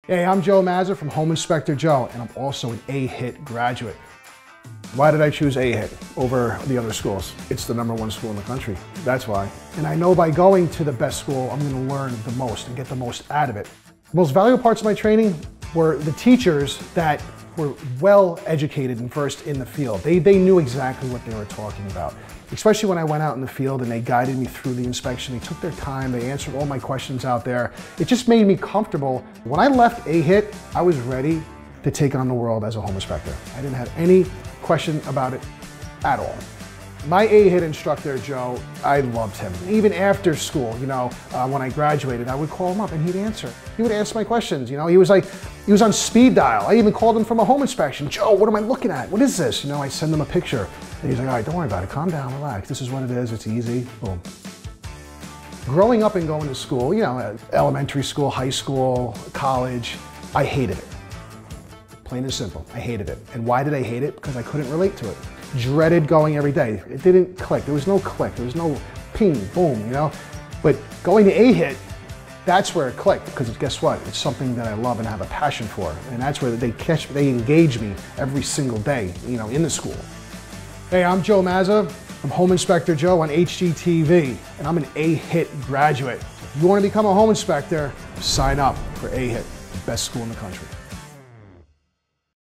Hey, I'm Joe Mazza from Home Inspector Joe, and I'm also an AHIT graduate. Why did I choose AHIT over the other schools? It's the #1 school in the country. That's why. And I know by going to the best school, I'm going to learn the most and get the most out of it. The most valuable parts of my training were the teachers that were well educated and versed in the field. They knew exactly what they were talking about. Especially when I went out in the field and they guided me through the inspection. They took their time, they answered all my questions out there. It just made me comfortable. When I left AHIT, I was ready to take on the world as a home inspector. I didn't have any question about it at all. My AHIT instructor, Joe, I loved him. Even after school, when I graduated, I would call him up and he'd answer. He would answer my questions, He was on speed dial. I even called him from a home inspection. Joe, what am I looking at? What is this? I send him a picture. And he's like, all right, don't worry about it. Calm down, relax. This is what it is. It's easy. Boom. Growing up and going to school, elementary school, high school, college, I hated it. Plain and simple, I hated it. And why did I hate it? Because I couldn't relate to it. Dreaded going every day. It didn't click. There was no click. There was no ping, boom, But going to AHIT, that's where it clicked, because guess what? It's something that I love and have a passion for. And that's where they engage me every single day, in the school. Hey, I'm Joe Mazza from Home Inspector Joe on HGTV, and I'm an AHIT graduate. If you want to become a home inspector, sign up for AHIT, the best school in the country.